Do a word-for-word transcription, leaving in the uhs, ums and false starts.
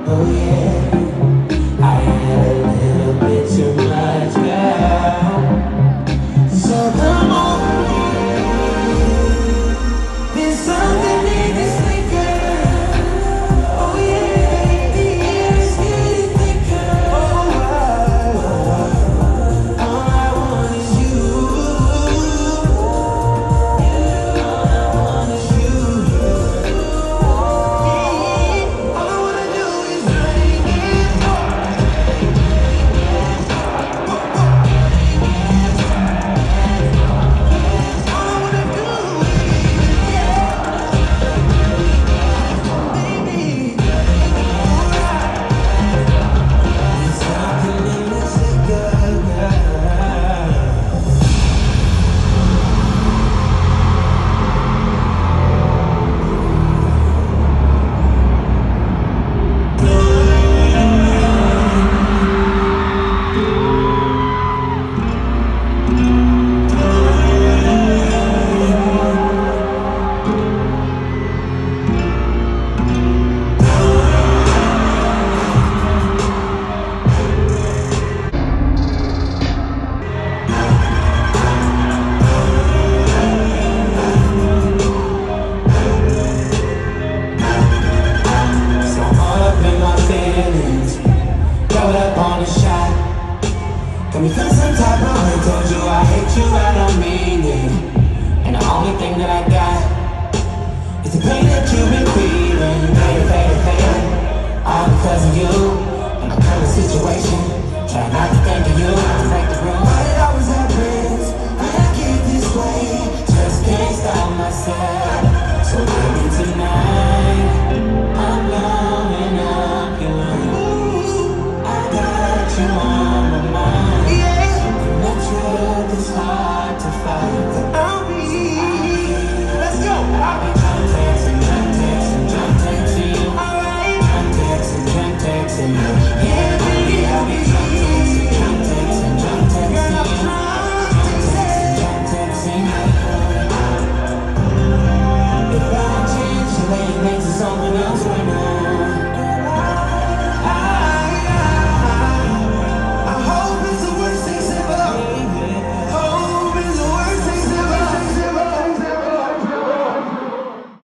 Oh yeah, I had a little bit too much, girl. So come on, there's something in this liquor. Oh yeah, the air's getting thicker. Oh, all I want is you. All I want is you. All I wanna do is drink it. All I wanna do is, yeah, baby. There's something in this liquor, girl. So all up in my feelings, covered up on a shot. Got me feeling some type of way. Told you I hate you, I don't mean it. And the only thing that I got is the pain that you've been feeling. Pain, pain, pain, all because of you and my current situation. Try not to